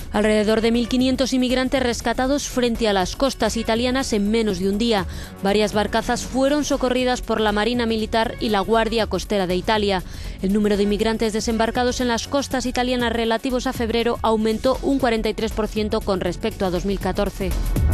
Alrededor de 1.500 inmigrantes rescatados frente a las costas italianas en menos de un día. Varias barcazas fueron socorridas por la Marina Militar y la Guardia Costera de Italia. El número de inmigrantes desembarcados en las costas italianas relativos a febrero aumentó un 43% con respecto a 2014.